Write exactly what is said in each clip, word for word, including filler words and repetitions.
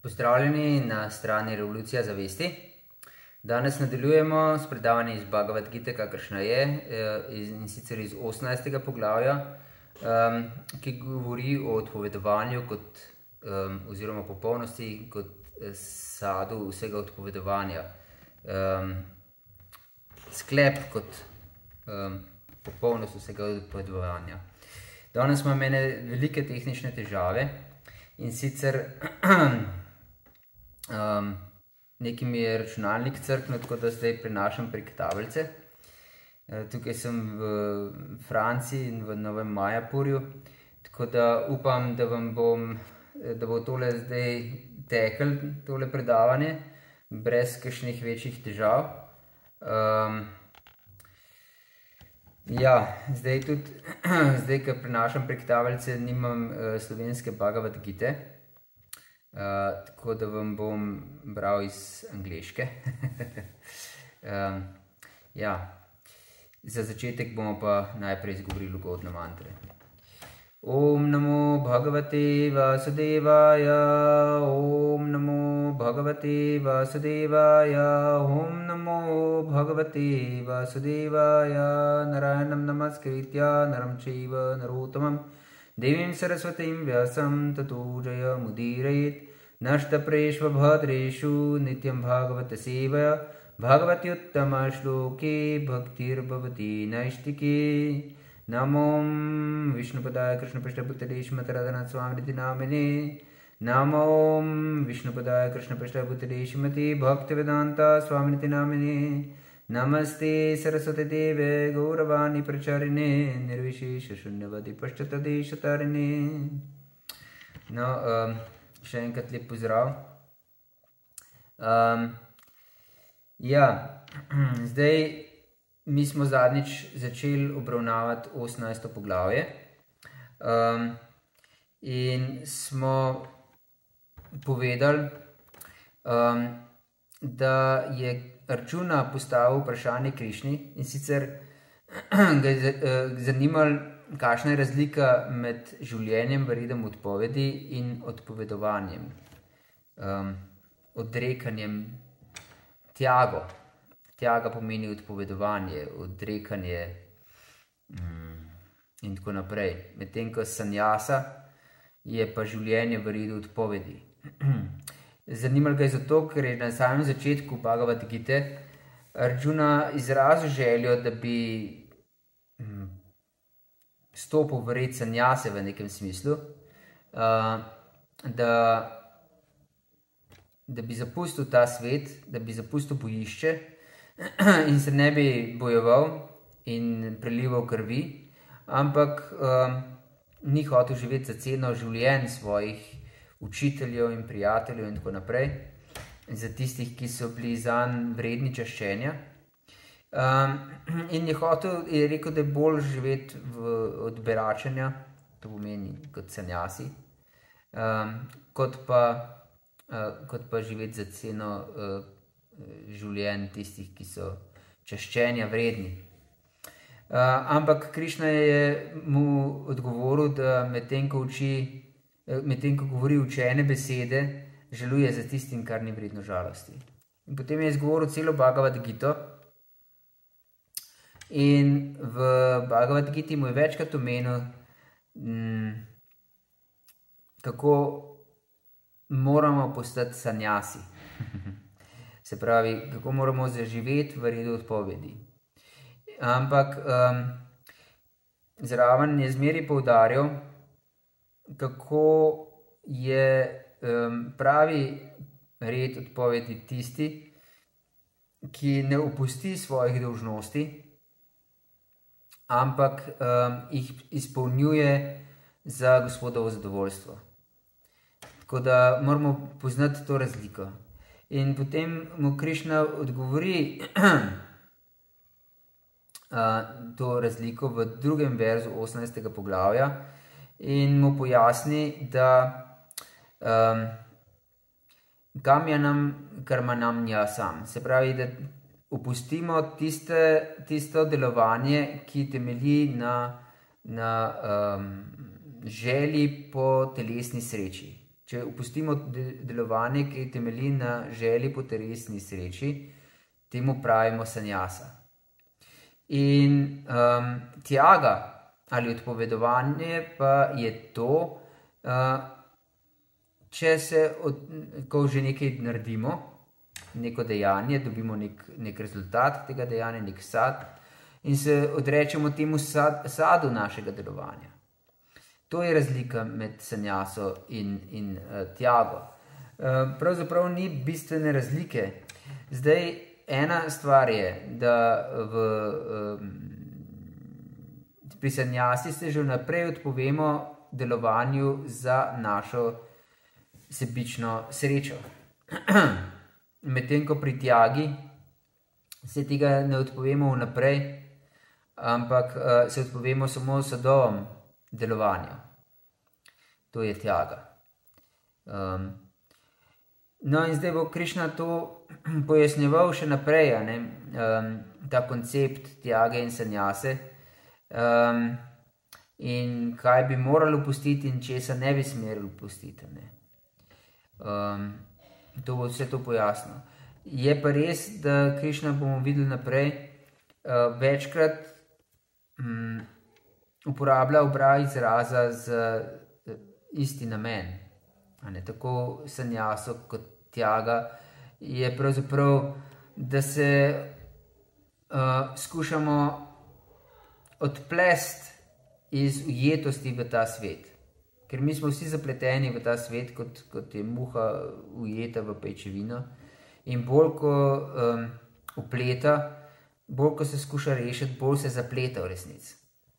Pozdravljeni na strani Revolucija zavesti. Danes nadaljujemo s predavanjem iz Bhagavad Gite, kakršna je, in sicer iz osemnajstega poglavja, ki govori o odpovedovanju kot, oziroma popolnosti kot sadu vsega odpovedovanja. Sklep kot popolnost vsega odpovedovanja. Danes imam ene velike tehnične težave in sicer Um, nekaj mi je računalnik crknil, tako da zdaj prenašam prek tablice. Uh, tukaj sem v Franciji in v Novem Majapurju, tako da upam, da vam bom, da bo tole zdaj tekel, tole predavanje, brez kakšnih večjih težav. Um, ja, zdaj tudi, zdaj, ko prenašam prek tablice, nimam uh, slovenske Bhagavad Gite. Uh, tako da vam bom bral iz angleške. um, ja. Za začetek bomo pa najprej izgovorili ugodne mantre. Om namo bhagavate vasudevaya, om namo bhagavate vasudevaya, om namo bhagavate vasudevaya, narayanam namaskritya naram chaiva narottamam Devim Saraswatim Vyasam Tato Jaya Mudirayet Nashtapreshva Bhadreshu Nityam Bhagavata Sevaya Bhagavati Uttama Shloke Bhaktir Bhavati Naishtike Namom Vishnupadaya Krishna Prishta Bhuttadesh Mataradhana Swamriti Namine Namom Vishnupadaya Krishna Prishta Bhuttadesh Mati Bhaktivedanta Swamriti Namine Namaste Saraswati Deve Gauravani Pracharine Nirvishesha Shunyavadi Paščatadeshatarine. No, um, še enkrat lep pozdrav. Um, ja, zdaj mi smo zadnjič začeli obravnavati osemnajsto poglavje um, in smo povedali, um, da je Arjuna postavil vprašanje Krišni in sicer ga je zanimalo, kakšna je razlika med življenjem v redem odpovedi in odpovedovanjem, um, odrekanjem, tjago. Tjaga pomeni odpovedovanje, odrekanje um, in tako naprej. Medtem ko sanjasa je pa življenje v redu odpovedi. Zanimalo ga je zato, ker je na samem začetku Bhagavad Gite Arjuna izrazil željo, da bi hm, stopil v red sanjase v nekem smislu, uh, da, da bi zapustil ta svet, da bi zapustil bojišče in se ne bi bojeval in prelival krvi, ampak uh, ni hotel živeti za ceno življenj svojih učiteljev in prijateljev in tako naprej, za tistih, ki so bili zanj vredni čaščenja. Um, in je hotel, je rekel, da je bolj živeti v odberačenja, to pomeni kot sanjasi, um, kot, pa, uh, kot pa živeti za ceno uh, življenj tistih, ki so čaščenja vredni. Uh, ampak Krišna je mu odgovoril, da medtem, ko uči medtem ko govori učene besede, žaluje za tistim, kar ni vredno žalosti. In potem je izgovoril celo Bhagavad Gito in v Bhagavad Giti mu je večkrat omenil, kako moramo postati sanjasi. Se pravi, kako moramo zaživeti v redu odpovedi. Ampak um, zraven je zmeraj poudarjal, kako je um, pravi red odpovedi tisti, ki ne opusti svojih dolžnosti, ampak um, jih izpolnjuje za Gospodovo zadovoljstvo. Tako da moramo poznati to razliko. In potem mu Krišna odgovori uh, to razliko v drugem verzu osemnajstega poglavja, in mu pojasni, da um, gamjanam karmanam njasam. Se pravi, da opustimo tiste, tisto delovanje, ki temelji na, na um, želji po telesni sreči. če opustimo delovanje, ki temelji na želji po telesni sreči, temu pravimo sanjasa. In um, tjaga ali odpovedovanje pa je to, uh, če se, od, ko že nekaj naredimo, neko dejanje, dobimo nek, nek rezultat tega dejanja, nek sad, in se odrečemo temu sad, sadu našega delovanja. To je razlika med sanjaso in, in uh, tjago. Uh, pravzaprav ni bistvene razlike. Zdaj, ena stvar je, da v, um, pri sanjasi se že vnaprej odpovemo delovanju za našo sebično srečo. Medtem ko pri tjagi se tega ne odpovemo vnaprej, ampak uh, se odpovemo samo sadovom delovanja. To je tjaga. Um, no in zdaj bo Krišna to pojasnjeval še naprej, ne? Um, ta koncept tjage in sanjase, um, in kaj bi morali opustiti in česa ne bi smeli opustiti. Ne? Um, to bo vse to pojasnil. Je pa res, da Krišna, bomo videli naprej, uh, večkrat um, uporablja oba izraza z uh, isti namen. A ne, tako sanjaso kot tjaga je pravzaprav, da se uh, skušamo odplesti iz ujetosti v ta svet. Ker mi smo vsi zapleteni v ta svet, kot, kot je muha ujeta v pajčevino. In bolj, ko um, upleta, bolj, ko se skuša rešiti, bolj se zapleta v resnici.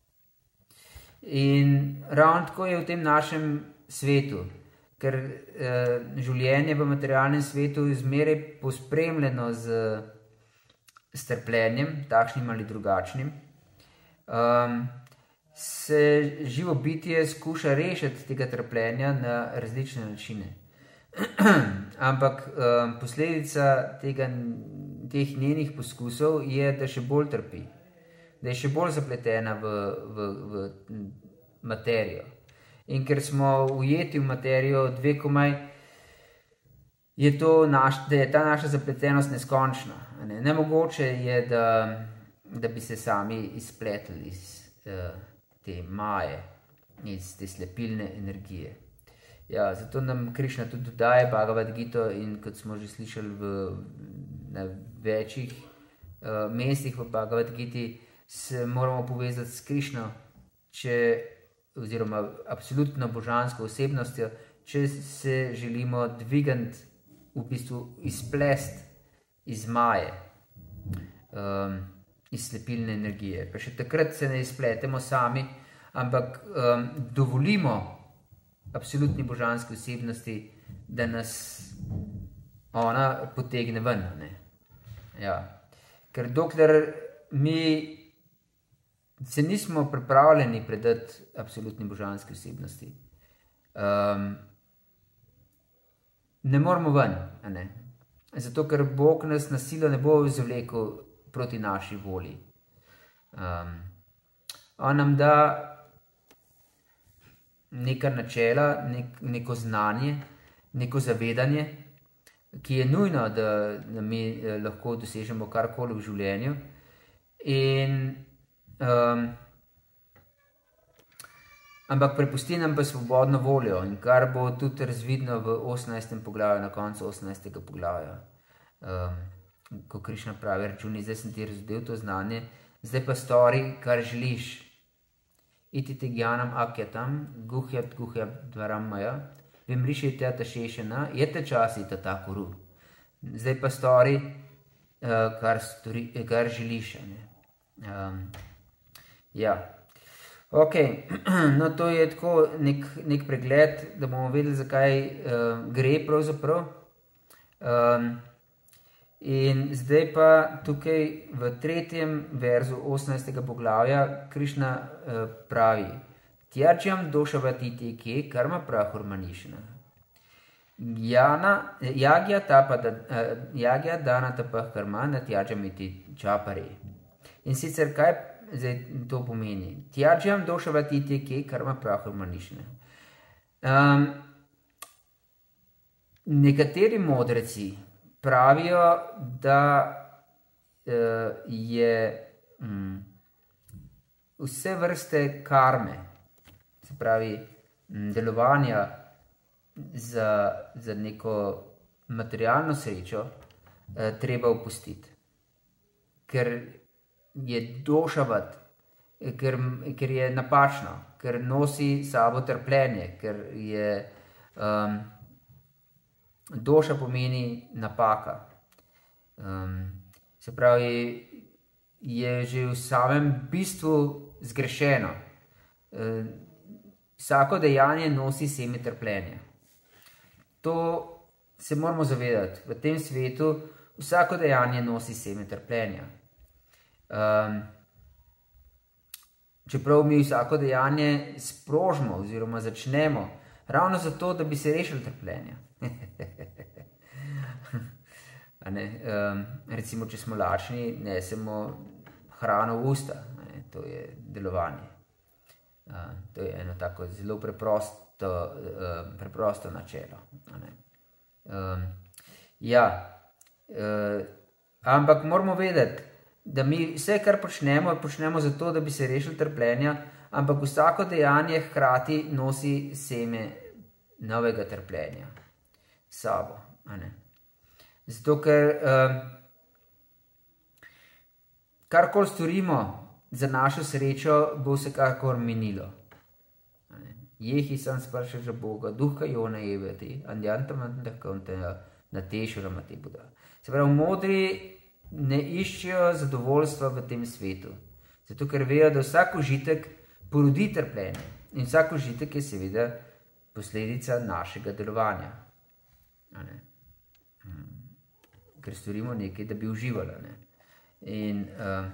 In ravno tako je v tem našem svetu, ker eh, življenje v materialnem svetu je zmeraj pospremljeno z strpljenjem, takšnim ali drugačnim. Um, se živo bitje skuša rešiti tega trpljenja na različne načine. Ampak um, posledica tega, teh njenih poskusov je, da še bolj trpi, da je še bolj zapletena v, v, v materijo. In ker smo ujeti v materijo dve komaj, je to naš, da je ta naša zapletenost neskončna. Ne? Nemogoče je, da, da bi se sami izpletli iz uh, te maje, iz te slepilne energije. Ja, zato nam Krišna tudi dodaje Bhagavad Gito, in kot smo že slišali v, na večjih uh, mestih v Bhagavad Giti, se moramo povezati s Krišno, če, oziroma absolutno božansko osebnostjo, če se želimo dvigati, v bistvu izplest iz maje, um, iz slepilne energije. Pa še takrat se ne izpletemo sami, ampak um, dovolimo absolutni božanski osebnosti, da nas ona potegne ven. Ne? Ja. Ker dokler mi se nismo pripravljeni predati absolutni božanski osebnosti, um, ne moramo ven. Ne? Zato, ker Bog nas na silo ne bo izvlekel proti naši volji. Um, on nam da neka načela, nek, neko znanje, neko zavedanje, ki je nujno, da, da mi eh, lahko dosežemo karkoli v življenju. In, um, ampak prepusti nam pa svobodno voljo, in kar bo tudi razvidno v osemnajstem poglavju, na koncu osemnajstega poglavja. Um, ko Krišna pravi Arjuni, zdaj sem ti razodel to znanje, zdaj pa stori, kar želiš. Iti te gjanam akyatam, guhyat guhyat dvaram maja, vimriši te atašešena, jete časi tata kuru. Zdaj pa stori, uh, kar, stori, kar želiš. Um, ja. Ok, no to je tako nek, nek pregled, da bomo vedeli, zakaj uh, gre pravzaprav. Um, In zdaj pa tukaj v tretjem verzu osemnajstega poglavja Krišna eh, pravi: Tjadžam došavatiti ke karma prahurmanišna. Jagya tapada, eh, jagya dana tapah karma na tjadžam iti čapare. In sicer kaj zdaj to pomeni? Tjadžam došavatiti ke karma prahurmanišna. Um, nekateri modreci pravijo, da uh, je um, vse vrste karme, se pravi um, delovanja za, za neko materialno srečo, uh, treba opustiti. Ker je došavat, ker, ker je napačno, ker nosi sabo trpljenje, ker je um, doša pomeni napaka. Um, se pravi, je že v samem bistvu zgrešeno. Um, vsako dejanje nosi seme trpljenja. To se moramo zavedati. V tem svetu vsako dejanje nosi seme trpljenja. Um, čeprav mi vsako dejanje sprožimo oziroma začnemo ravno zato, da bi se rešili trpljenja. A ne, um, recimo, če smo lačni, nesemo hrano v usta. Ne, to je delovanje. Uh, to je eno tako zelo preprosto, uh, preprosto načelo. A ne. Um, ja, uh, ampak moramo vedeti, da mi vse, kar počnemo, počnemo zato, da bi se rešili trpljenja, ampak vsako dejanje hkrati nosi seme novega trpljenja s sabo. A ne. Zato, ker uh, karkoli storimo za našo srečo, bo vsekakor minilo. Jehi sam sprša že Boga, duha jona jeveti, andjantamantahkonte na tešurama te buda. Se pravi, modri ne iščejo zadovoljstva v tem svetu, zato ker vejo, da vsak užitek porodi trpljenje in vsak užitek je seveda posledica našega delovanja. A ne? Ker storimo nekaj, da bi uživali, ne? In uh,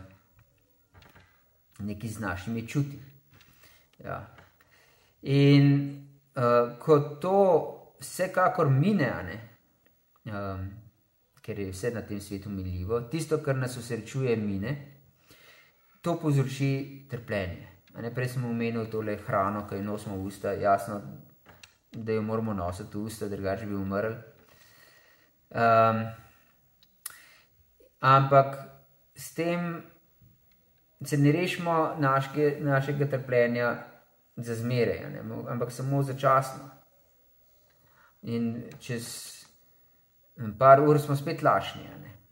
nekaj z našimi čuti. Ja. In uh, ko to vsekakor mine, a ne? Um, ker je vse na tem svetu minljivo, tisto, kar nas osrečuje, mine, to povzroči trpljenje. A ne, prej smo omenili tole hrano, ki jo nosimo v usta, jasno, da jo moramo nositi v usta, drugače bi umrli. Um, ampak s tem se ne rešimo naške, našega trpljenja za zmeraj, a ne, ampak samo začasno. In čez par ur smo spet lačni.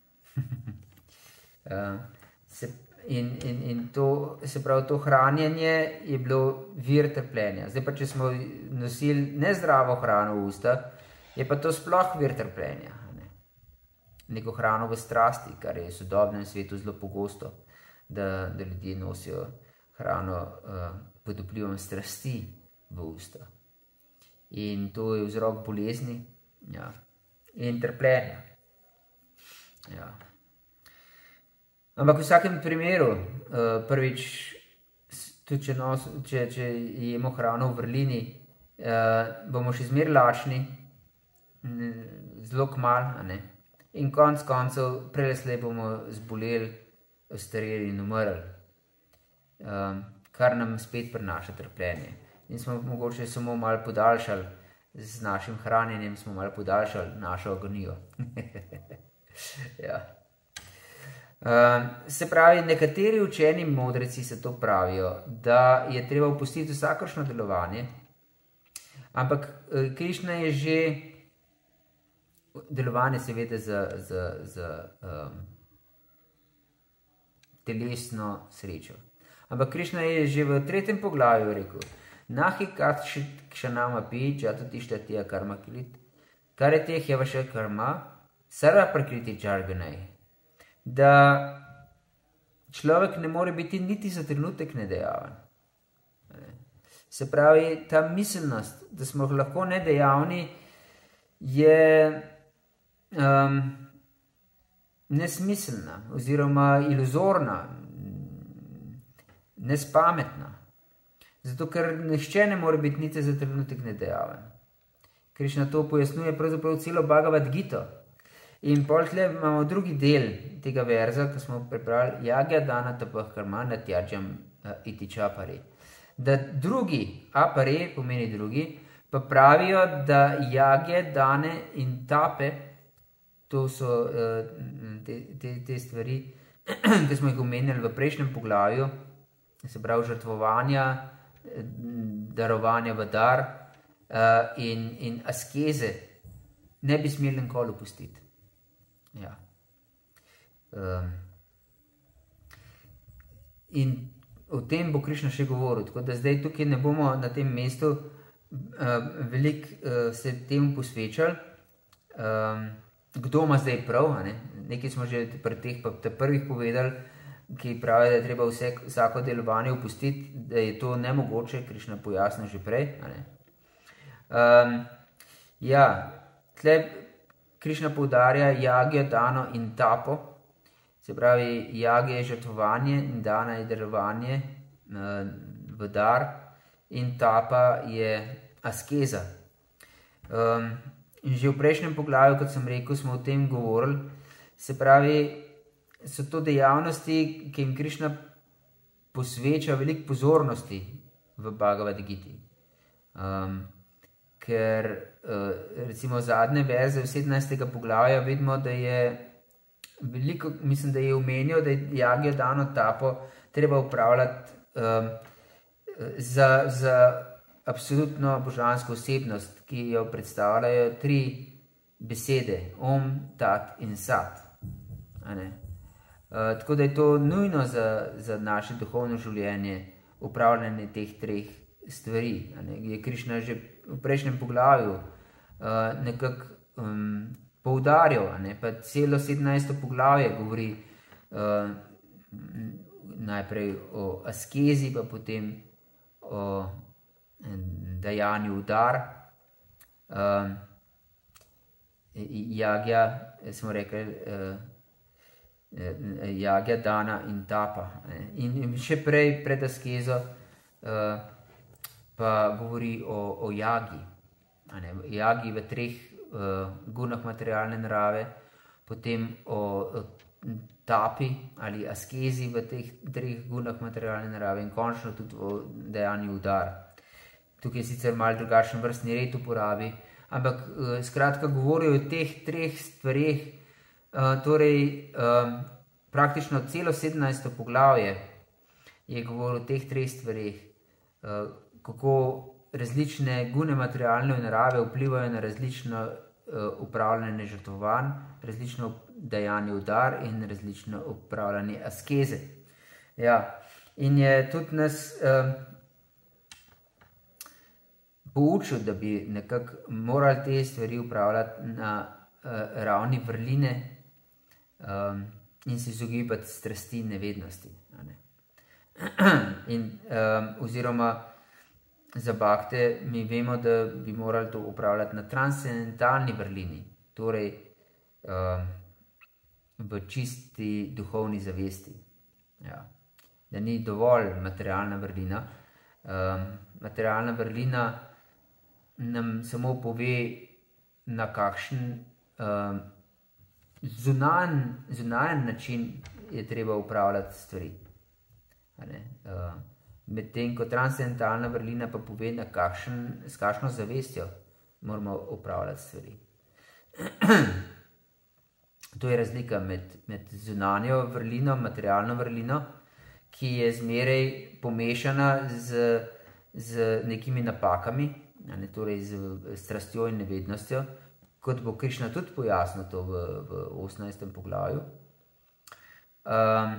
uh, se, in, in, in to, se pravi, to hranjenje je bilo vir trpljenja. Zdaj pa, če smo nosili nezdravo hrano v usta, je pa to sploh vir trpljenja. Ne? Neko hrano v strasti, kar je v sodobnem svetu zelo pogosto, da, da ljudje nosijo hrano uh, pod vplivom strasti v usta. In to je vzrok bolezni. Ja. In trpljenja. Ja. Ampak v vsakem primeru, uh, prvič, tudi če, nos, če, če jemo hrano v vrlini, uh, bomo še zmeraj lačni, zelo kmalu, a ne. In konec koncev, preleslej bomo zboleli, ostareli in umrli, uh, kar nam spet prinaša trpljenje. In smo mogoče samo malo podaljšali, z našim hranjenjem smo malo podaljšali našo agonijo. Ja. Uh, se pravi, nekateri učeni modreci se to pravijo, da je treba opustiti vsakršno delovanje, ampak uh, Krišna je že delovanje seveda za, za, za um, telesno srečo. Ampak Krišna je že v tretjem poglavju rekel, Nahi kat kshanama pi jatati shtatya karma kilit karete hyavasha karma sarva prakriti jarganai. Da človek ne more biti niti za trenutek nedejaven. Se pravi, ta miselnost, da smo lahko nedejavni, je um, nesmiselna oziroma iluzorna, nespametna. Zato, ker nihče ne more biti niti za trenutek nedejaven. Krišna to pojasnjuje pravzaprav celo Bhagavad Gito. In pol tle imamo drugi del tega verza, ki smo prebrali, Jagya dana tapah karma natyaджam iti čapare. Da drugi, apare pomeni drugi, pa pravijo, da jagje, dane in tape, to so uh, te, te, te stvari, ki smo jih omenjali v prejšnjem poglavju, se pravi žrtvovanja, darovanja v dar uh, in, in askeze, ne bi smeli nikoli opustiti. Ja. Um, in o tem bo Krišna še govoril, tako da zdaj tukaj ne bomo na tem mestu uh, veliko uh, se temu posvečali, um, kdo ima zdaj prav, a ne? Nekaj smo že pri teh prvih povedali, ki pravi, da je treba vse, vsako delovanje opustiti, da je to nemogoče, Krišna pojasnil že prej. A ne? Um, ja, tle Krišna poudarja jagjo, dano in tapo, se pravi, jagje je žrtvovanje in dana je darovanje uh, v dar in tapa je askeza. Um, in že v prejšnjem poglavju, kot sem rekel, smo o tem govorili, se pravi, so to dejavnosti, ki jim Krišna posveča veliko pozornosti v Bhagavad Giti. Um, ker uh, recimo zadnje verze sedemnajstega poglavja vidimo, da je veliko, mislim, da je omenil, da je jagjo, dano, tapo treba upravljati um, za, za absolutno božansko osebnost, ki jo predstavljajo tri besede, om, tat in sat. A ne? Uh, tako da je to nujno za, za naše duhovno življenje, upravljanje teh treh stvari. A ne? Je Krišna že v prejšnjem poglavju uh, nekako um, poudarjal, a ne? Pa celo sedemnajsto poglavje govori uh, najprej o askezi, pa potem o dajanju v dar. Uh, jagja, smo rekli, uh, jagja, dana in tapa. In še prej, pred askezo, uh, pa govori o, o jagi. Jagi v treh uh, gunah materialne narave, potem o, o tapi ali askezi v teh treh gunah materialne narave in končno tudi o dajanju v dar. Tukaj je sicer malo drugačen vrstni red uporabi, ampak uh, skratka govorijo o teh treh stvareh. Uh, torej, um, praktično celo sedemnajsto poglavje je govoril o teh treh stvareh, uh, kako različne gune materialne narave vplivajo na različno uh, upravljanje žrtvovanj, različno dajanje v dar in različno upravljanje askeze. Ja, in je tudi nas uh, poučil, da bi nekako morali te stvari upravljati na uh, ravni vrline, Um, in se izogibati strasti in nevednosti. Ne? In, um, oziroma za bakte mi vemo, da bi morali to upravljati na transcendentalni vrlini, torej um, v čisti duhovni zavesti. Ja. Da ni dovolj materialna vrlina. Um, materialna vrlina nam samo pove, na kakšen um, Zunan, zunajen način je treba upravljati stvari. Uh, Medtem ko transcendentalna vrlina pa pove, na kakšen, s kakšno zavestjo moramo upravljati stvari. To je razlika med, med zunanjo vrlino, materialno vrlino, ki je zmeraj pomešana z, z nekimi napakami, ne, torej z strastjo in nevednostjo, kot bo Krišna tudi pojasnil to v, v osemnajstem poglavju. Um,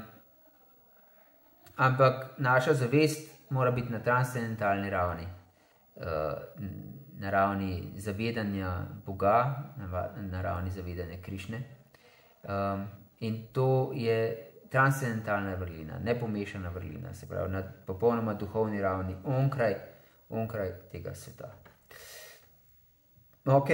ampak naša zavest mora biti na transcendentalni ravni, uh, na ravni zavedanja Boga, na, na ravni zavedanja Krišne. Um, in to je transcendentalna vrlina, nepomešana vrlina, se pravi na popolnoma duhovni ravni, onkraj, onkraj tega sveta. Ok.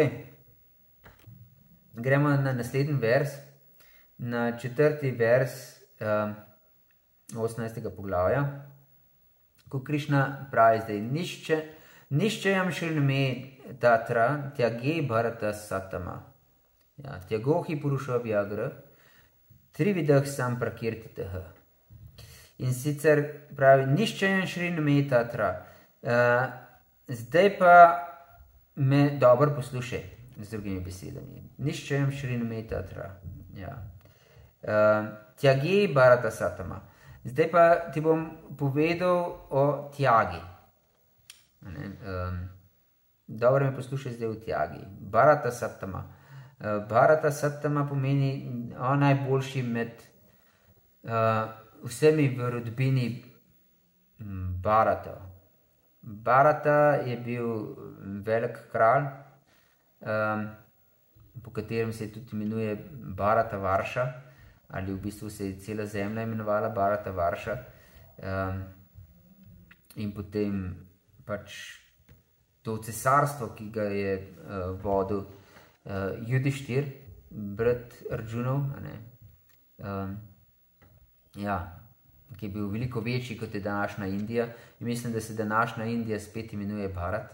Gremo na naslednji vers, na četrti vers um, osemnajstega poglavja, ko Krišna pravi zdaj, nišče, niščejam šilme tatra, tjage bharata satama, ja, tjagohi puruša vyagra, trividah sam prakirtitah. In sicer pravi, niščejam šilme tatra, uh, zdaj pa me dobro poslušaj, z drugimi besedami. Niščem širino meta tra. Ja. Uh, Tjagi Bharata Satama. Zdaj pa ti bom povedal o tjagi. Um, dobro me poslušaj zdaj o tjagi. Bharata Satama. Uh, Bharata Satama pomeni on najboljši med uh, vsemi v rodbini Bharata. Bharata je bil velik kralj, um, po katerem se tudi imenuje Bharata Varša, ali v bistvu se je cela zemlja imenovala Bharata Varša. Um, in potem pač to cesarstvo, ki ga je uh, vodil uh, Judištir, brat Arjunov, um, ja, ki je bil veliko večji, kot je današnja Indija. In mislim, da se današnja Indija spet imenuje Bharat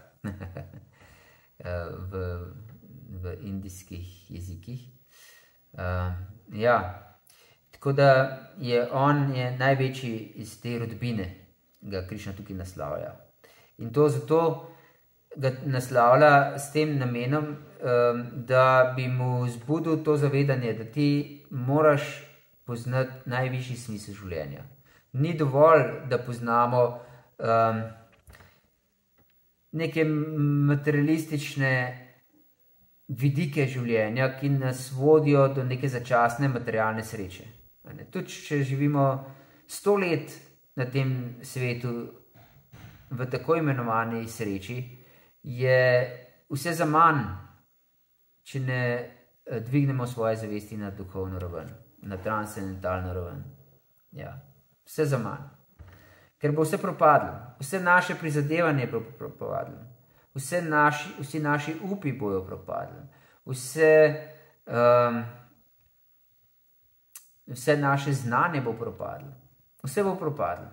v, v indijskih jezikih. Uh, ja, tako da je on je največji iz te rodbine, ga Krišna tukaj naslavlja. In to zato ga naslavlja s tem namenom, um, da bi mu zbudil to zavedanje, da ti moraš poznati najvišji smisel življenja. Ni dovolj, da poznamo um, neke materialistične vidike življenja, ki nas vodijo do neke začasne materialne sreče. Tudi če živimo sto let na tem svetu v tako imenovani sreči, je vse za manj, če ne dvignemo svoje zavesti na duhovno raven, na transcendentalno raven. Ja. Vse za manj. Ker bo vse propadlo. Vse naše prizadevanje bo propadlo. Vse naši, vsi naši upi bojo propadli. Vse, um, vse naše znanje bo propadlo. Vse bo propadlo.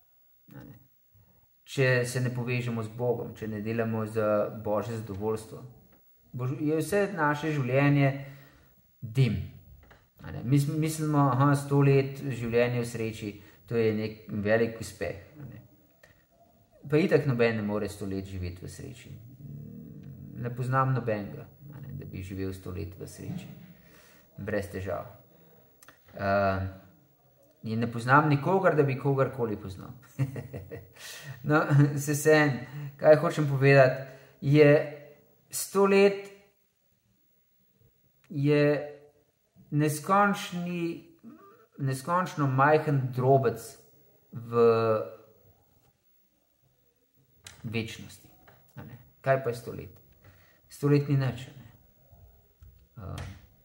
Če se ne povežemo z Bogom, če ne delamo za Božje zadovoljstvo. Je vse naše življenje dim. Mi mislimo, aha, sto let življenja v sreči, to je nek velik uspeh. Ne. Pa itak noben ne more sto let živeti v sreči. Ne poznam nobenega, ne, da bi živel sto let v sreči. Brez težav. Uh, in ne poznam nikogar, da bi kogarkoli poznal. No, se sem, kaj hočem povedati, je sto let je neskončni neskončno majhen drobec v večnosti. Kaj pa je sto let? Sto let ni nič. Uh,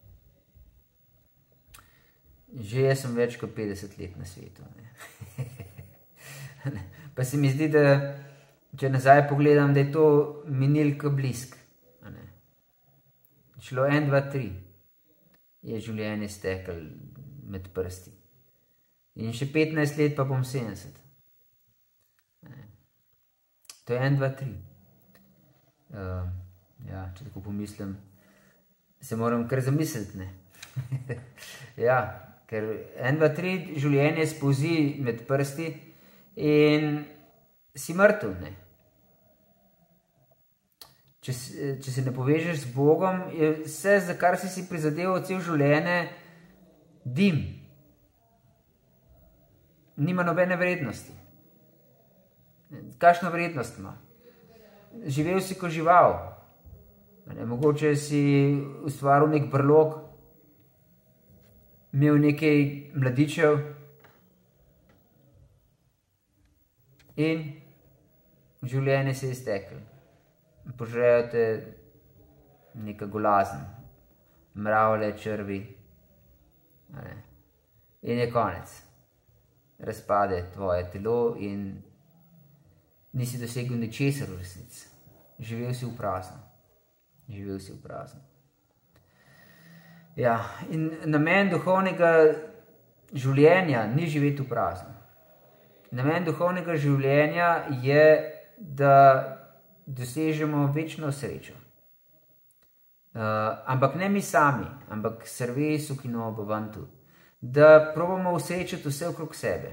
že jaz sem več kot petdeset let na svetu. Pa se mi zdi, da če nazaj pogledam, da je to minil ka blisk. Šlo en, dva, tri je življenje stekel med prsti. In še petnajst let pa bom sedemdeset. To je en, dva, tri. Uh, ja, če tako pomislim, se moram kar zamisliti, ne. Ja, ker en, dva, tri življenje spozi med prsti in si mrtev, ne. Če, če se ne povežeš z Bogom, je vse, za kar si si prizadeval cel življenje, dim. Nima nobene vrednosti. Kakšno vrednost ima? Živel si kot žival. Mogoče si ustvaril nek brlog, imel nekaj mladičev in življenje se je izteklo. Požrejo te neka golazen, mravlje, črvi. In je konec. Razpade tvoje telo in nisi dosegel ničesar v resnici. Živel si v prazno. Živel si v prazno. Ja, in namen duhovnega življenja ni živeti v prazno. Namen duhovnega življenja je, da dosežemo večno srečo. Uh, ampak ne mi sami, ampak serve sukino bhavantu. Da probamo usrečiti vse okrog sebe.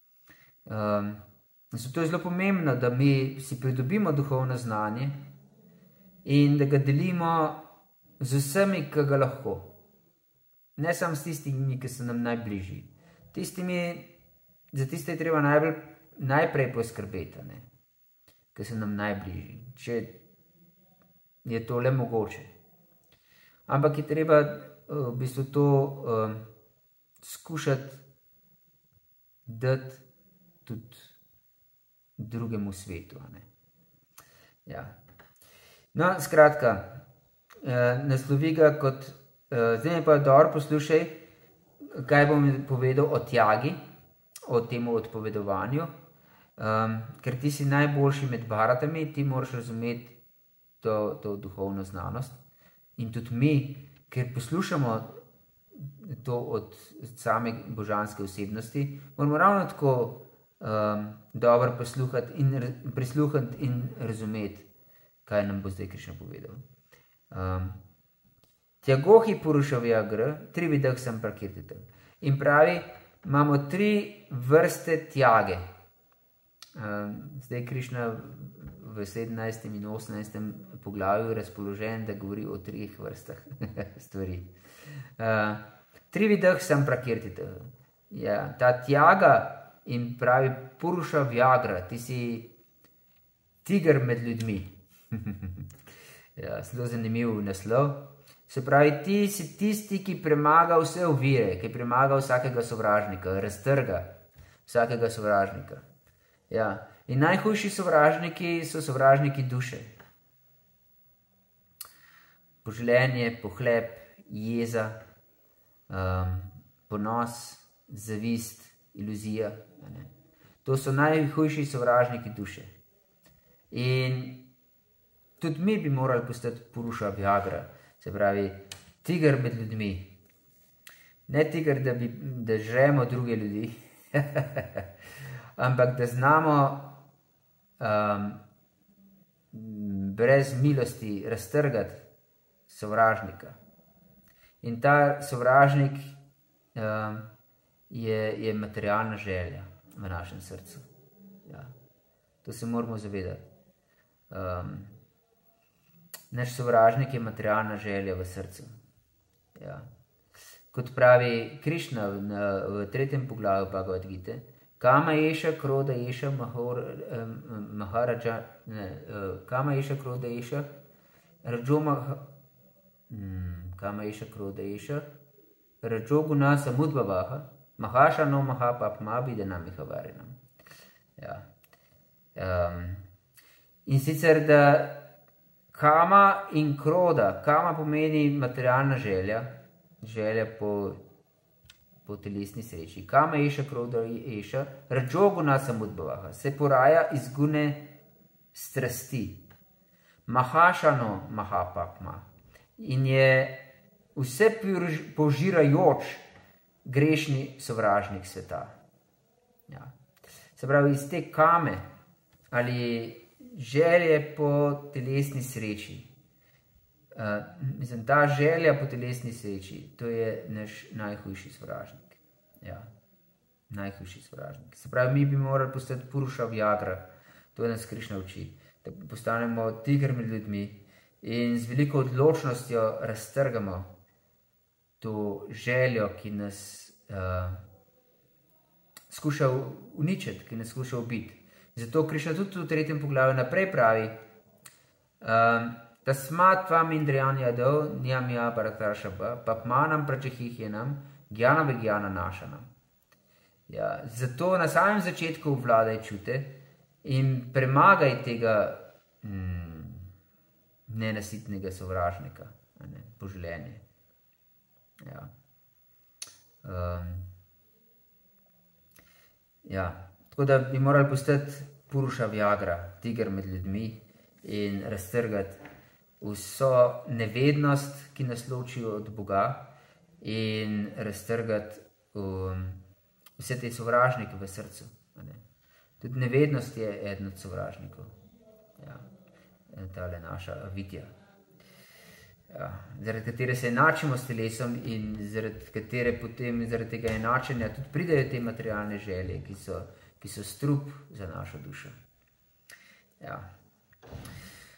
Um, zato je zelo pomembno, da mi si pridobimo duhovno znanje, in da ga delimo z vsemi, ki ga lahko. Ne samo s tistimi, ki so nam najbližji. Tistimi, za tiste je treba najbolj, najprej poskrbeti, ne? Ki so nam najbližji, če je to le mogoče. Ampak je treba v bistvu to uh, skušati dati tudi drugemu svetu. Ne? Ja. No, skratka, uh, naslovi ga kot, uh, zdaj mi pa dobro poslušaj, kaj bom povedal o tjagi, o temu odpovedovanju, um, ker ti si najboljši med baratami, ti moraš razumeti to, to duhovno znanost. In tudi mi, ker poslušamo to od same božanske osebnosti, moramo ravno tako um, dobro posluhati in prisluhati in razumeti, kaj nam bo zdaj Krišna povedal. Um, Tjagohi Puruša Vyagra, tri vidah sem prakirtitev. In pravi, imamo tri vrste tjage. Um, zdaj Krišna v sedemnajstem in osemnajstem poglavju razpoložen, da govori o treh vrstah stvari. Uh, tri vidah sem prakirtitev. Ja, ta tjaga in pravi Puruša Vyagra, ti si tiger med ljudmi. Ja, zelo zanimiv naslov. Se pravi, ti si tisti, ki premaga vse ovire, ki premaga vsakega sovražnika, raztrga vsakega sovražnika. Ja. In najhujši sovražniki so sovražniki duše. Poželenje, pohlep, jeza, um, ponos, zavist, iluzija. Ne? To so najhujši sovražniki duše. In tudi mi bi morali postati Puruša Vyagra, se pravi, tiger med ljudmi. Ne tiger, da, bi, da žremo druge ljudi, ampak da znamo um, brez milosti raztrgati sovražnika. In ta sovražnik um, je, je materialna želja v našem srcu. Ja. To se moramo zavedati. Um, naš sovražnik je materialna želja v srcu. Ja. Kot pravi Krišna v, v tretjem poglavju Bhagavad Gite, Kama Eša Kroda Eša Maharaja, ne, Kama Eša Kroda Eša Rajoma, hmm, Kama Eša Kroda Eša Rajoguna Samudbhavaha Mahashano Mahapapma Videnamiha Varinam. Ja. Um, in sicer, da kama in kroda, kama pomeni materialna želja, želja po, po telesni sreči. Kama eša, kroda eša, rajoguna samudbhavaha, se poraja iz gune strasti. Mahashano mahapapma. In je vse požirajoč grešni sovražnik sveta. Ja. Se pravi, iz te kame ali želje po telesni sreči. Uh, mislim, ta želja po telesni sreči, to je naš najhujši sovražnik. Ja, najhujši sovražnik. Se pravi, mi bi morali postati Puruša Vyagra, to nas Krišna uči, da postanemo tiger med ljudmi in z veliko odločnostjo raztrgamo to željo, ki nas uh, skuša uničiti, ki nas skuša ubiti. Zato Krišna tudi v tretjem poglavju naprej pravi, um, Tasmat tvam indriyani do niyamya paratarshaba papmanam pračehihjenam gyana vigyana našanam. Ja, zato na samem začetku vladaj čute in premagaj tega mm, nenasitnega sovražnika, ne, poželenje. Ja. Um, ja. Tako da bi morali postati Puruša Vyagra, tiger med ljudmi in raztrgati vso nevednost, ki nas loči od Boga in raztrgati um, vse te sovražnike v srcu. Ne. Tudi nevednost je eden od sovražnikov. Ja. Tale naša avidja. Ja. Zaradi katere se enačimo s telesom in zaradi katere potem zaradi tega enačenja tudi pridejo te materialne želje, ki so ki so strup za našo dušo. Ja.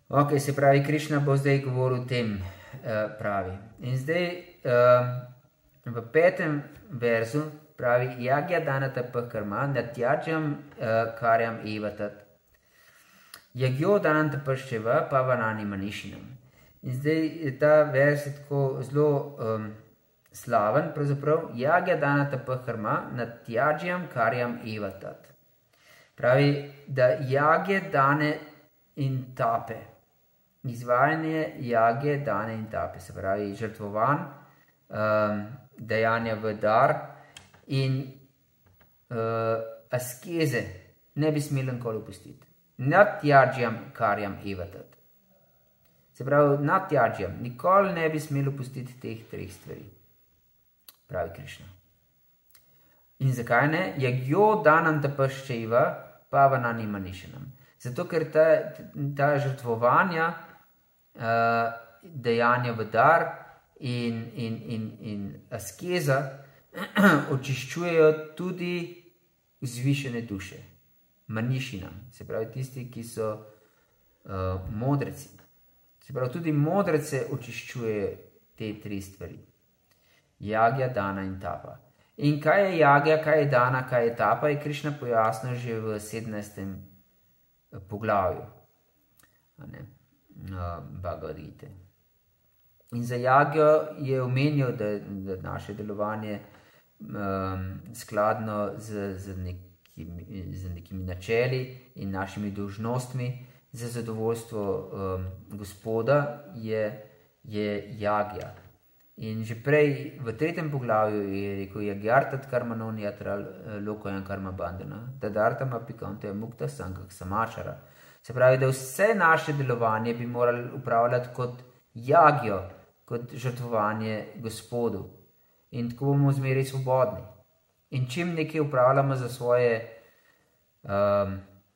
Ok, se pravi, Krišna bo zdaj govoril o tem, uh, pravi. In zdaj uh, v petem verzu pravi, Jagya danata pakarma, natyajam uh, karyam evatat. Jagyo dananta paščeva, pavanani manišinam. In zdaj ta vers je tako zelo um, slaven, pravzaprav, Jagya danata pakarma, natyajam karyam evatat. Pravi, da jagje, dane in tape, izvajanje jagje, dane in tape, se pravi, žrtvovan, um, dejanja v dar in uh, askeze ne bi smeli nikoli opustiti. Natyajam karyam evatat. Se pravi, natyajam, nikoli ne bi smeli opustiti teh treh stvari, pravi Krišna. In zakaj ne? Jagyo dananta paščeva, pavanani manišinam. Zato, ker ta, ta žrtvovanja, uh, dejanja v dar in, in, in, in askeza očiščujejo tudi vzvišene duše. Manišinam, se pravi tisti, ki so uh, modreci. Se pravi, tudi modrece očiščujejo te tri stvari. Jagya, dana in tapa. In kaj je jagya, kaj je dana, kaj je tapa, je Krišna pojasnil že v sedemnajstem poglavju Bhagavad Gite. In za jagyo je omenil, da, da naše delovanje um, skladno z, z, nekimi, z nekimi načeli in našimi dolžnostmi za zadovoljstvo um, Gospoda je, je jagya. In že prej v tretjem poglavju je rekel, Jagyartat karmanon yatral lokayan karma bandhana, tadartam apikante mukta sankak samačara. Se pravi, da vse naše delovanje bi morali upravljati kot jagjo, kot žrtvovanje Gospodu. In tako bomo zmeraj svobodni. In čim nekaj upravljamo za svoje um,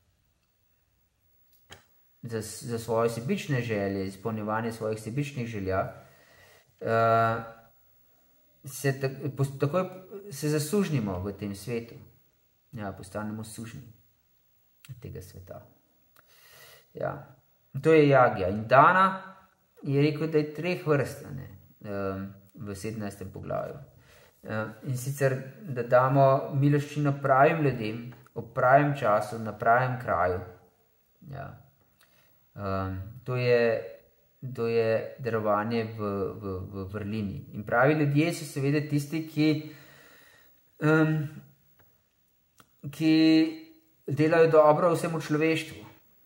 za, za svoje sebične želje, izpolnjevanje svojih sebičnih želja, Uh, se tako, takoj se zasužnimo v tem svetu. Ja, postanemo sužni tega sveta. Ja, to je jagya. In dana je rekel, da je treh vrst, ne, um, v sedemnajstem poglavju. Uh, in sicer, da damo miloščino pravim ljudem, ob pravem času, na pravem kraju. Ja. Um, to je To je darovanje v, v, v vrlini. In pravi ljudje so seveda tisti, ki, um, ki delajo dobro vsemu človeštvu.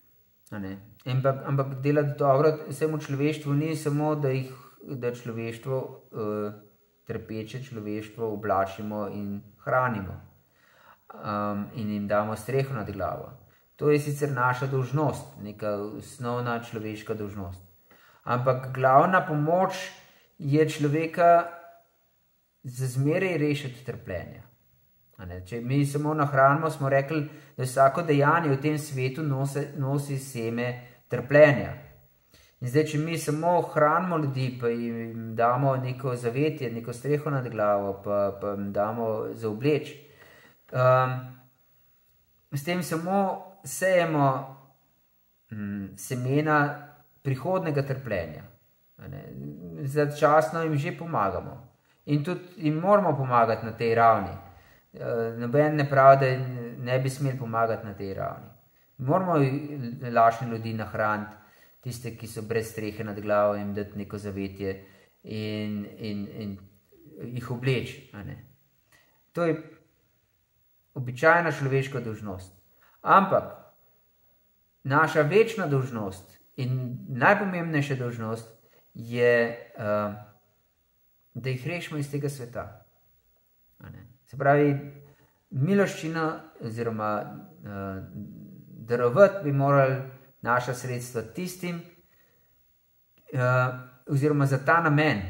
Ampak, ampak delati dobro vsemu človeštvu ni samo, da, jih, da človeštvo, uh, trpeče človeštvo oblačimo in hranimo um, in jim damo streho nad glavo. To je sicer naša dolžnost, neka osnovna človeška dolžnost. Ampak glavna pomoč je človeka za zmeraj rešiti trpljenja. Če mi samo nahranimo, smo rekli, da vsako dejanje v tem svetu nosi, nosi seme trpljenja. In zdaj, če mi samo hranimo ljudi, pa jim damo neko zavetje, neko streho nad glavo, pa, pa jim damo za obleč, um, s tem samo sejemo um, semena prihodnega trpljenja. Začasno jim že pomagamo. In tudi jim moramo pomagati na tej ravni. Noben ne pravi, da ne bi smeli pomagati na tej ravni. Moramo lačne ljudi nahraniti, tiste, ki so brez strehe nad glavo, jim dati neko zavetje in, in, in jih obleči. To je običajna človeška dolžnost. Ampak naša večna dolžnost in najpomembnejša dolžnost je, uh, da jih rešimo iz tega sveta. Se pravi, miloščina oziroma uh, darovati bi morali naša sredstva tistim, uh, oziroma za ta namen.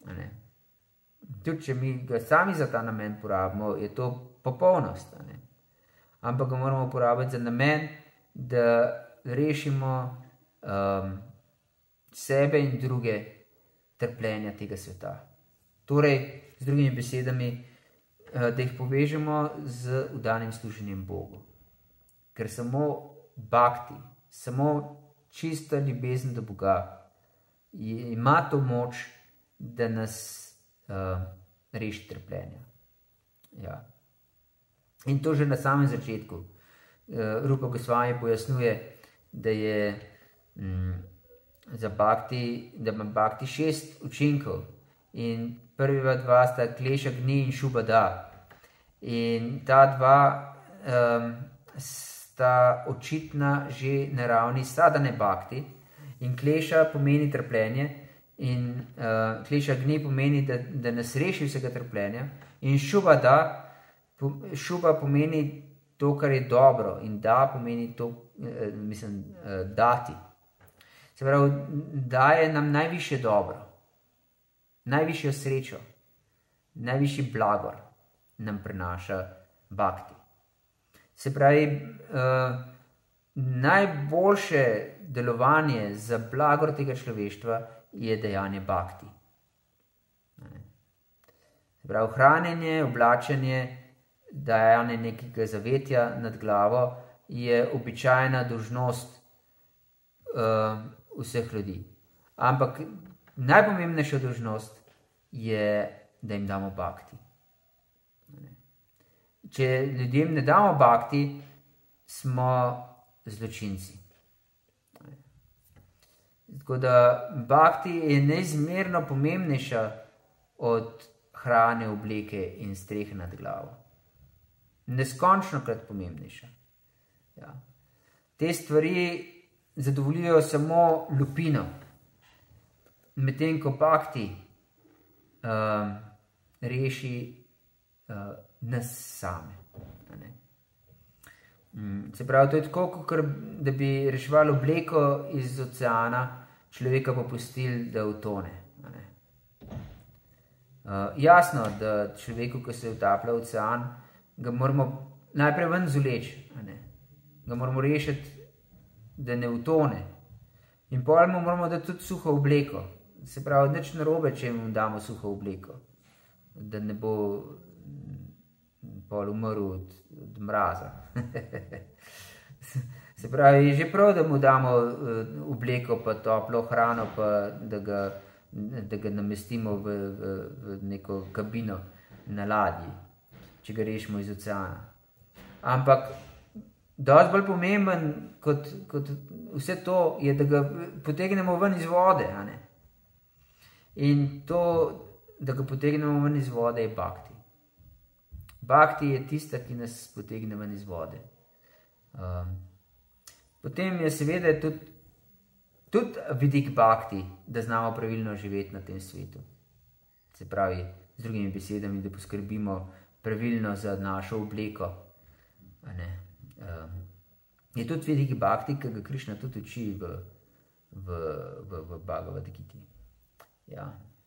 Tudi, če mi ga sami za ta namen porabimo, je to popolnost. Ampak ga moramo porabiti za namen, da rešimo Um, sebe in druge trpljenja tega sveta. Torej, z drugimi besedami, uh, da jih povežemo z vdanim služenjem Bogu. Ker samo bhakti, samo čista ljubezen do Boga, ima to moč, da nas uh, reši trpljenja. Ja. In to že na samem začetku. Uh, Rupa Gosvami pojasnjuje, da je mm, za bhakti, da ima bhakti šest učinkov in prva dva sta Kleša Gni in Šubada. In ta dva um, sta očitna že na ravni sadhane bhakti in Kleša pomeni trpljenje in uh, Kleša Gni pomeni, da, da nas reši vsega trpljenja in Šubada, Šuba pomeni to, kar je dobro in da pomeni to, uh, mislim, uh, dati. Se pravi, daje nam najvišje dobro, najvišjo srečo, najvišji blagor nam prinaša bhakti. Se pravi, uh, najboljše delovanje za blagor tega človeštva je dejanje bhakti. Se pravi, hranjenje, oblačenje, dajanje nekega zavetja nad glavo je običajna dolžnost uh, vseh ljudi. Ampak najpomembnejša dolžnost je, da jim damo bhakti. Če ljudem ne damo bhakti, smo zločinci. Tako da bhakti je neizmerno pomembnejša od hrane, obleke in strehe nad glavo. Neskončno krat pomembnejša. Ja. Te stvari zadovoljujejo samo lupino, medtem ko bhakti uh, reši uh, nas same. Mm, se pravi, to je tako, kot da bi reševali obleko iz oceana, človeka pa pustili, da utone. Uh, jasno, da človeku, ki se utaplja v ocean, ga moramo najprej ven zuleči, ga moramo rešiti, da ne utone. In potem mu moramo dati tudi suho obleko. Se pravi, nič narobe, če mu damo suho obleko, da ne bo pol umrl od, od mraza. Se pravi, že prav, da mu damo obleko, pa toplo hrano, pa da ga, da ga namestimo v, v, v neko kabino na ladji, če ga rešimo iz oceana. Ampak dosti bolj pomemben kot, kot vse to je, da ga potegnemo ven iz vode. A ne? In to, da ga potegnemo ven iz vode, je bhakti. Bhakti je tista, ki nas potegne ven iz vode. Um, potem je seveda tudi, tudi vidik bhakti, da znamo pravilno živeti na tem svetu. Se pravi, z drugimi besedami, da poskrbimo pravilno za našo obleko. A ne? Um, je tudi vidik bhakti, ki ga Krišna tudi uči v, v, v, v Bhagavad Giti. Ja.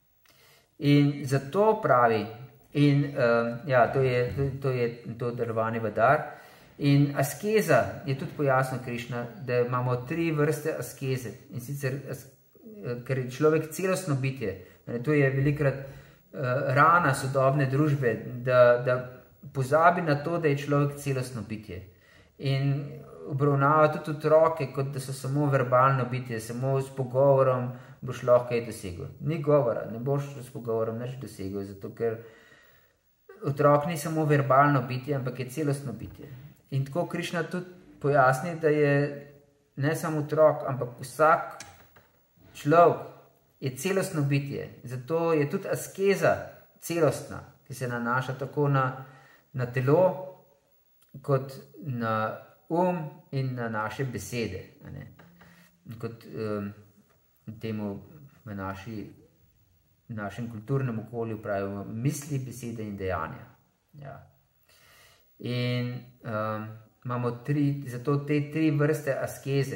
In zato pravi, in um, ja, to je to, to, je, to darovanje v dar. In askeza je tudi pojasnil Krišna, da imamo tri vrste askeze. In sicer, ker je človek celostno bitje. To je velikrat uh, rana sodobne družbe, da, da pozabi na to, da je človek celostno bitje. In obravnava tudi otroke, kot da so samo verbalno bitje, samo s pogovorom boš lahko kaj dosegel. Ni govora, ne boš s pogovorom nič dosegel, zato ker otrok ni samo verbalno bitje, ampak je celostno bitje. In tako Krišna tudi pojasni, da je ne samo otrok, ampak vsak človek je celostno bitje. Zato je tudi askeza celostna, ki se nanaša tako na, na telo, kot na um in na naše besede. Ne? Kot um, temu v naši v našem kulturnem okolju pravimo misli, besede in dejanja. Ja. In um, imamo tri, zato te tri vrste askeze,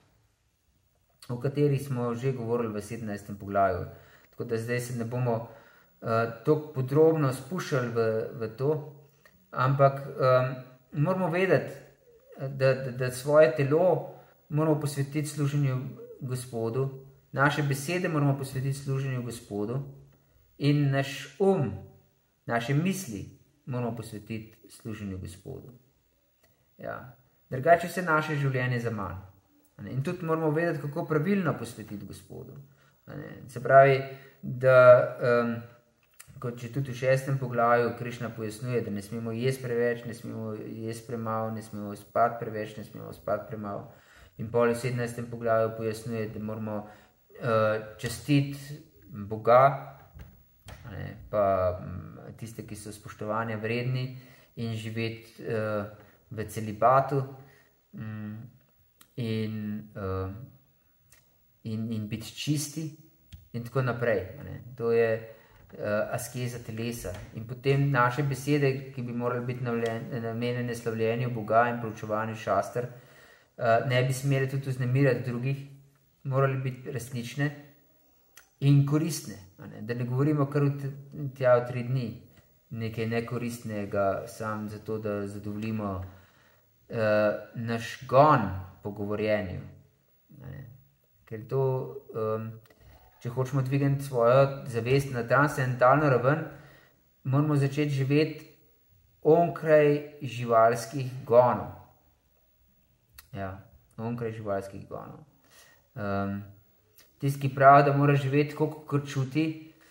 o katerih smo že govorili v sedemnajstem poglavju. Tako da zdaj se ne bomo uh, toliko podrobno spuščali v, v to, ampak um, moramo vedeti, da, da, da svoje telo moramo posvetiti služenju Gospodu, naše besede moramo posvetiti služenju Gospodu in naš um, naše misli moramo posvetiti služenju Gospodu. Ja. Drugače se naše življenje zaman. In tudi moramo vedeti, kako pravilno posvetiti Gospodu. Se pravi, da um, kot že tudi v šestem poglavju Krišna pojasnjuje, da ne smemo jesti preveč, ne smemo jesti premalo, ne smemo spati preveč, ne smemo spati premalo. In pol v sedemnajstem poglavju pojasnjuje, da moramo uh, častiti Boga, ne, pa um, tiste, ki so spoštovanja vredni in živeti uh, v celibatu um, in, uh, in, in biti čisti in tako naprej. Ne. To je uh, askeza telesa. In potem naše besede, ki bi morali biti namenjene slavljenju Boga in proučevanju šastr, uh, ne bi smeli tudi vznemirjati drugih, morali biti resnične in koristne. Ne. Da ne govorimo kar tja v tri dni nekaj nekoristnega, sam zato, da zadovoljimo uh, naš gon po govorjenju. Ne. Ker to, um, če hočemo dvigniti svojo zavest na transcendentalno raven, moramo začeti živeti onkraj živalskih gonov. Ja, onkraj živalskih gonov. Um, Tisti, ki pravi, da mora živeti tako, kot čuti,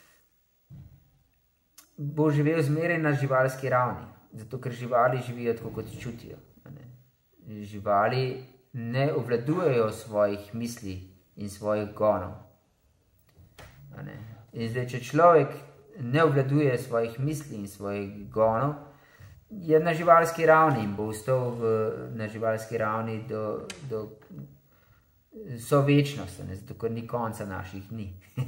bo živel zmeraj na živalski ravni. Zato, ker živali živijo tako, kot čutijo. Ne. Živali ne obvladujejo svojih misli in svojih gonov. Ne. In zdaj, če človek ne obvladuje svojih misli in svojih gonov, je na živalski ravni in bo ostal v, na živalski ravni do, do so večnost, ne, zato ker ni konca naših dni.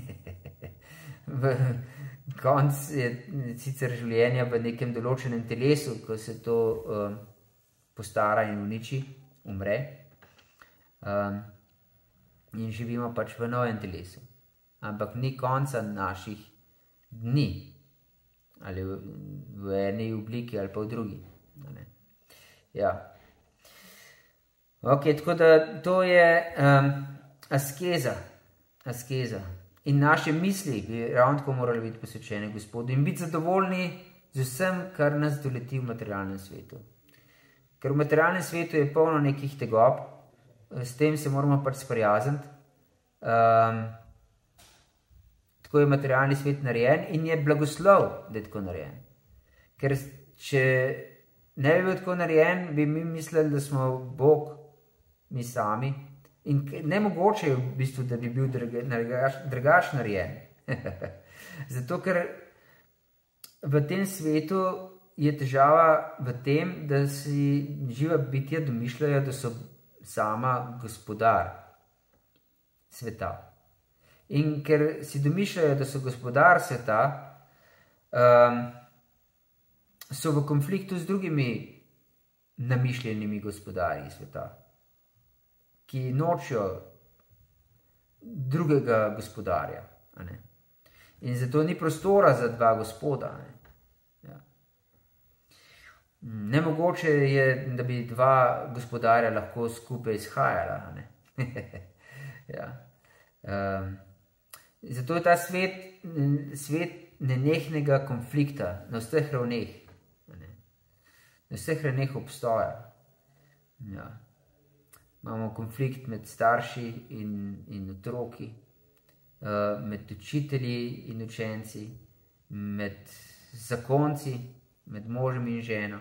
Konc je sicer življenja v nekem določenem telesu, ko se to um, postara in uniči, umre. Um, in živimo pač v novem telesu. Ampak ni konca naših dni. Ali v, v eni obliki ali pa v drugi. Ne. Ja. Ok, tako da to je um, askeza. Askeza. In naše misli bi ravno tako morali biti posvečene Gospodu in biti zadovoljni z vsem, kar nas doleti v materialnem svetu. Ker v materialnem svetu je polno nekih tegob, s tem se moramo pač sprijazniti. Um, tako je materialni svet narejen in je blagoslov, da je tako narejen. Ker če ne bi bil tako narejen, bi mi mislili, da smo Bog, mi sami. In nemogoče je v bistvu, da bi bil drugač, drugač narejen. Zato, ker v tem svetu je težava v tem, da si živa bitja domišljajo, da so sama gospodar sveta. In ker si domišljajo, da so gospodar sveta, um, so v konfliktu z drugimi namišljenimi gospodarji sveta, ki nočijo drugega gospodarja. Ne? In zato ni prostora za dva gospoda. Ne? Ja. Nemogoče je, da bi dva gospodarja lahko skupaj izhajala. Ne? Ja. Um, zato je ta svet, svet nenehnega konflikta na vseh ravneh. Ne? Na vseh ravneh obstoja. Ja. Imamo konflikt med starši in, in otroki, uh, med učitelji in učenci, med zakonci, med možem in ženo.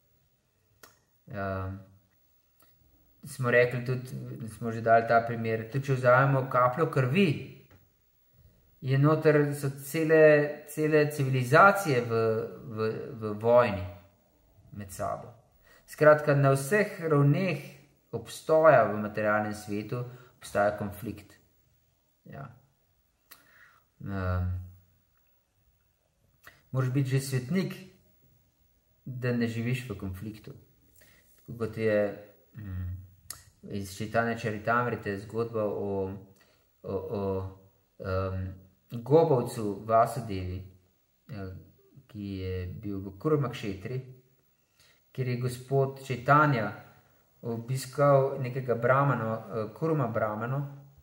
Uh, smo rekli tudi, smo že dali ta primer, tudi če vzamemo kapljo krvi, je noter so cele, cele civilizacije v, v, v vojni med sabo. Skratka, na vseh ravneh obstoja v materialnem svetu, obstaja konflikt. Ja. Um, moraš biti že svetnik, da ne živiš v konfliktu. Tako kot je um, iz Čitanja Čaritamrite zgodba o, o, o um, Gobavcu Vasudevi, ki je bil v Kurmakšetri, kjer je gospod Čitanja obiskal nekega bramano, Kurma bramano,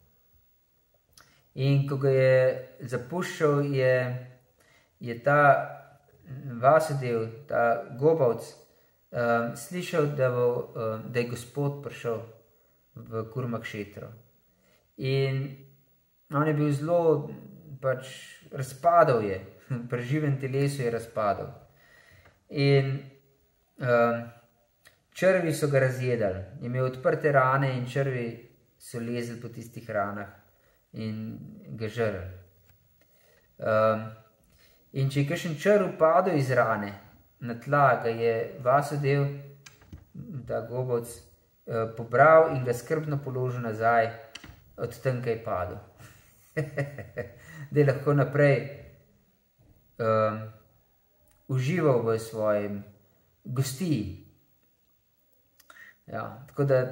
in ko ga je zapuščal, je, je ta Vasudev, ta Gobavc, um, slišal, da, bo, um, da je gospod prišel v Kurmakšetru. In on je bil zelo, pač razpadal je, pri živem telesu je razpadal. In um, črvi so ga razjedali, je imel odprte rane in črvi so lezli po tistih ranah in ga žrli. Um, in če je kakšen črv padel iz rane, na tla ga je Vasudev, ta gobovc, uh, pobral in ga skrbno položil nazaj, od tam, kaj je padel. Da je lahko naprej um, užival v svojem gostiji. Ja, tako da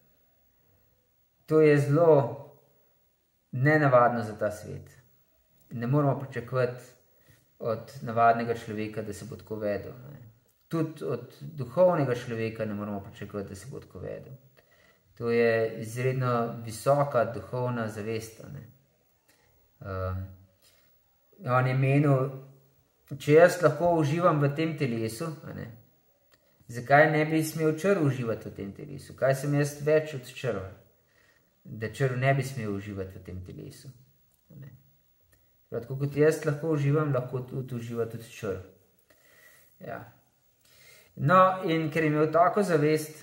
to je zelo nenavadno za ta svet. Ne moramo pričakovati od navadnega človeka, da se bo tako vedel. Ne. Tudi od duhovnega človeka ne moramo pričakovati, da se bo tako vedel. To je izredno visoka duhovna zavest. Ne. Um, on je menil, če jaz lahko uživam v tem telesu, ne, zakaj ne bi smel črv uživati v tem telesu? Kaj sem jaz več od črva? Da črv ne bi smel uživati v tem telesu. Ne. Tako kot jaz lahko uživam, lahko tudi uživa tudi črv. Ja. No, in ker je imel tako zavest,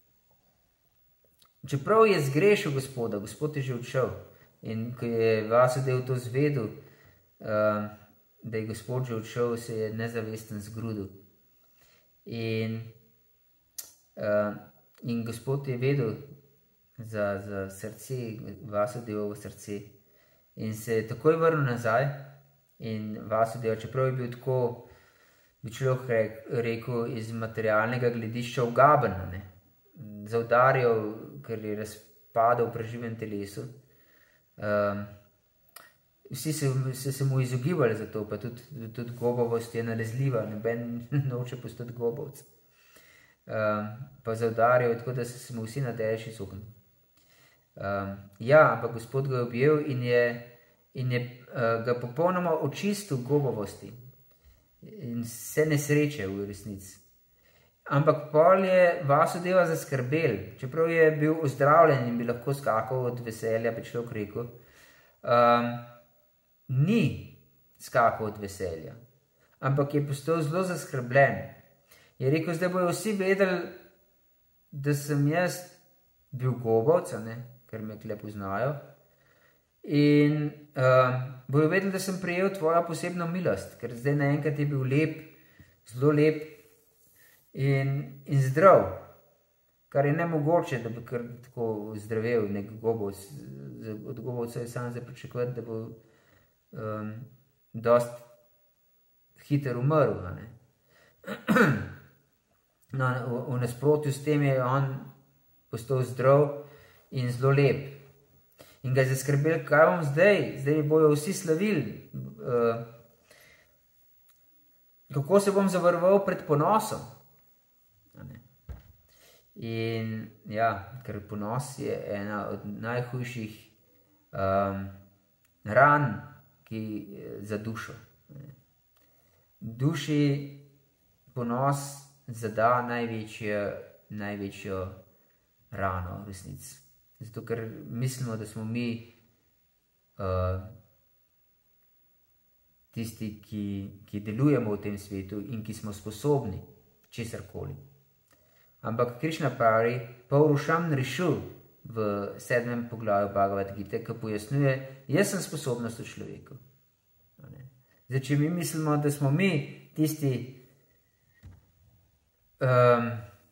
čeprav je zgrešil Gospoda, Gospod je že odšel, in ko je Vasudev to zvedel, uh, da je Gospod že odšel, se je nezavesten zgrudil. In, uh, in Gospod je vedel za, za srce, Vasudevovo srce, in se je takoj vrnil nazaj. In Vasudev, čeprav je bil tako, bi človek rekel, iz materialnega gledišča ugaben, ne, zaudarjal, ker je razpadal pri živem telesu. Um, vsi se, se, se mu izogibali za to, pa tudi, tudi gobovost je nalezljiva, noben noče postati gobovc. Um, pa zaudarjal, tako da so se mu vsi nadeješ izognili. Um, ja, ampak Gospod ga je objel in je, in je uh, ga popolnoma očistil gobovosti in vse nesreče v resnici. Ampak pol je Vasudeva zaskrbel, čeprav je bil ozdravljen in bi lahko skakal od veselja, bi človek rekel, um, ni skakal od veselja, ampak je postal zelo zaskrbljen. Je rekel, zdaj bojo vsi vedeli, da sem jaz bil gobovc, ne, ker me tle poznajo, in uh, bojo vedeli, da sem prejel tvojo posebno milost, ker zdaj naenkrat je bil lep, zelo lep, In, in zdrav, kar je nemogoče, da bi kar tako zdravel nek gobovc. Od gobovca je samo za pričakovati, da bo um, dost hiter umrl. Ne? No, v, v nasprotju s tem je on postal zdrav in zelo lep. In ga je zaskrbel, kaj bom zdaj, zdaj bojo vsi slavili, uh, kako se bom zavaroval pred ponosom. In ja, ker ponos je ena od najhujših um, ran, ki za dušo. Duši ponos zada največjo, največjo rano v resnici. Zato, ker mislimo, da smo mi uh, tisti, ki, ki delujemo v tem svetu in ki smo sposobni česarkoli. Ampak Krišna pravi, Paurušam Nrišu v sedmem poglavju Bhagavad Gite, ki pojasnjuje, jaz sem sposobnost v človeku. Zdaj, če mi mislimo, da smo mi tisti, um,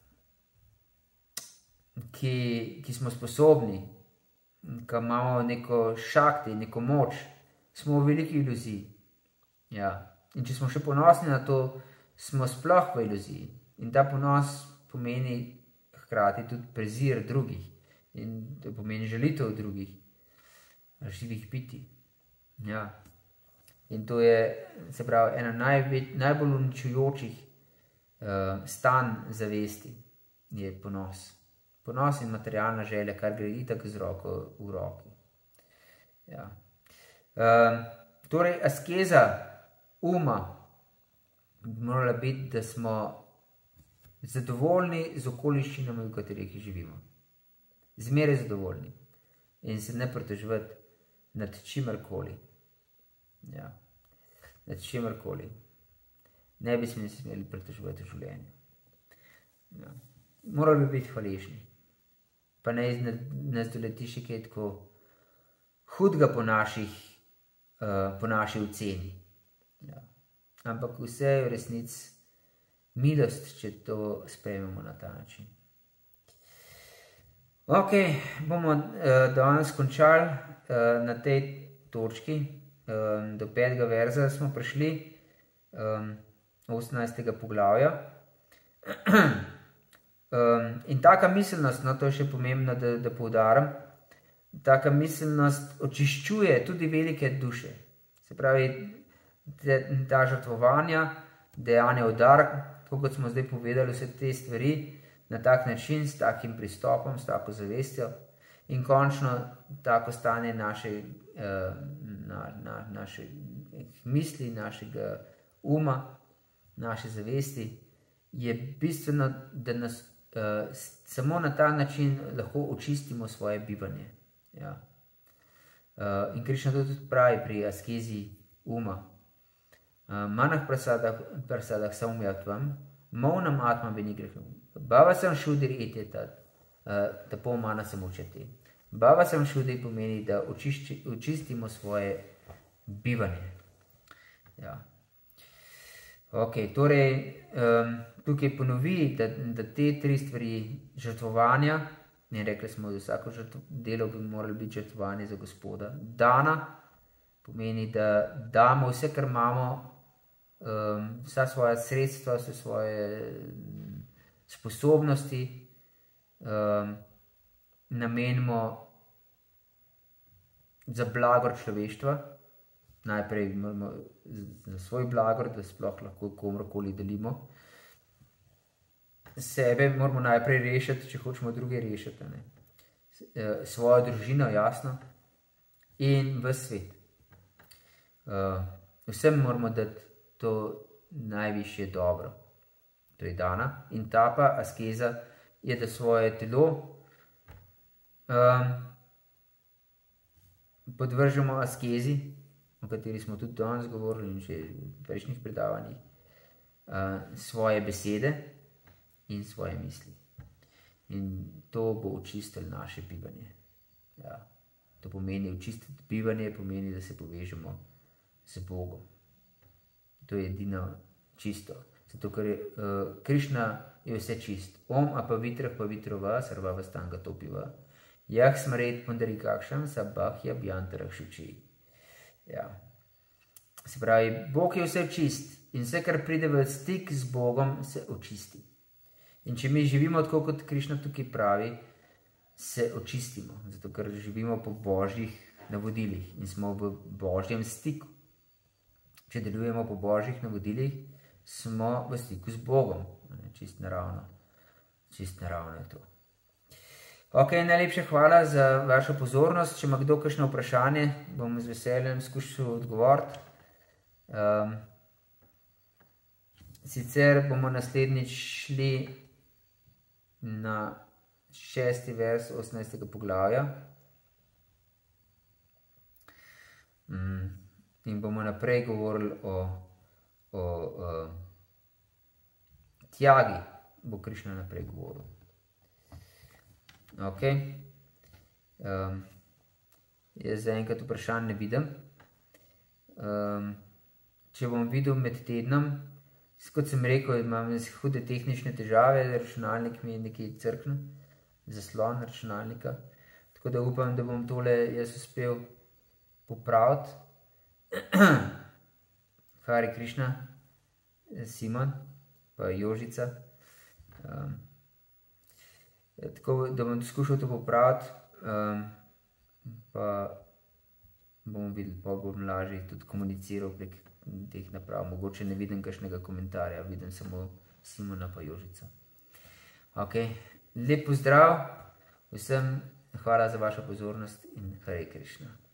ki, ki smo sposobni, ki imamo neko šakti, neko moč, smo v veliki iluziji. Ja. In če smo še ponosni na to, smo sploh v iluziji. In ta ponos pomeni hkrati tudi prezir drugih in to pomeni žalitev drugih, živih bitij. Ja. In to je, se pravi, ena največ, najbolj uničujočih uh, stanj zavesti je ponos. Ponos in materialna želja, kar gre itak z roko v roki. Ja. Uh, torej, askeza uma bi morala biti, da smo zadovoljni z okoliščinami, v katerih živimo. zmeraj zadovoljni in se ne pritoževati nad čimerkoli. Ja, nad čimerkoli. Ne bi se smeli pritoževati v življenju. Ja. Morali bi biti hvaležni. Pa ne nas doleti še kaj tako hudega po, naših, uh, po naši oceni. Ja. Ampak vse je v resnici milost, če to sprejmemo na ta način. Ok, bomo uh, danes končali uh, na tej točki. Um, do petega verza smo prišli, um, osemnajstega poglavja. um, in taka miselnost, no to je še pomembno, da, da poudarim, taka miselnost očiščuje tudi velike duše. Se pravi, te, ta žrtvovanja, dejanja v dar, tako kot smo zdaj povedali, vse te stvari na tak način, s takim pristopom, s tako zavestjo in končno tako stanje naše, uh, na, na, naše misli, našega uma, naše zavesti, je bistveno, da nas uh, samo na ta način lahko očistimo svoje bivanje. Ja. Uh, in Krišna to tudi pravi pri askezi uma. Uh, manah prasadah, prasadah samumyatvam, maunam atma vinigriham, bhavasam šudir itetat, uh, tapo mana samučati. Bhavasam šudir pomeni, da očišči, očistimo svoje bivanje. Ja. Ok, torej um, tukaj ponovi, da, da te tri stvari žrtvovanja, in rekli smo, da vsako delo bi moralo biti žrtvovanje za Gospoda. Dana pomeni, da damo vse, kar imamo, um, vsa svoja sredstva, vse svoje sposobnosti, um, namenimo za blagor človeštva. Najprej moramo za svoj blagor, da sploh lahko komorkoli delimo. Sebe moramo najprej rešiti, če hočemo druge rešiti. Ne? Svojo družino, jasno, in v svet. Uh, vsem moramo dati to najvišje dobro. To je dana. In ta pa askeza je, da svoje telo um, podvržemo askezi, o kateri smo tudi danes govorili in že v prejšnjih predavanjih, uh, svoje besede in svoje misli. In to bo očistilo naše bivanje. Ja. To pomeni očistiti bivanje, pomeni, da se povežemo z Bogom. To je edino čisto. Zato, ker je, uh, Krišna je vse čist. Om apavitrah pavitrova sarvava stanga topiva. Jah smaret pundarikakšam sabahja bjantarah šuči. Ja. Se pravi, Bog je vse čist in vse, kar pride v stik z Bogom, se očisti. In če mi živimo tako, kot Krišna tukaj pravi, se očistimo, zato ker živimo po božjih navodilih in smo v božjem stiku. Če delujemo po božjih navodilih, smo v stiku z Bogom. Čist naravno. Čist naravno je to. Ok, najlepša hvala za vašo pozornost. Če ima kdo kakšno vprašanje, bom z veseljem skušal odgovoriti. Um, sicer bomo naslednjič šli na šesti vers osemnajstega poglavja um, in bomo naprej govorili o, o, o tjagi, bo Krišna naprej govoril. Ok. Um, jaz zaenkrat vprašanj ne vidim. Um, če bom videl med tednom, kot sem rekel, imam hude tehnične težave, računalnik mi je nekaj crknil, zaslon računalnika, tako da upam, da bom tole jaz uspel popraviti. Hari Krišna, Simon, pa Jožica. Um, Tako, da bom skušal to popraviti, um, pa bomo videli, pa bom lažje tudi komuniciral prek teh naprav. Mogoče ne vidim kakšnega komentarja, vidim samo Simona pa Jožico. Ok, lep pozdrav, vsem hvala za vašo pozornost in Hare Krišna.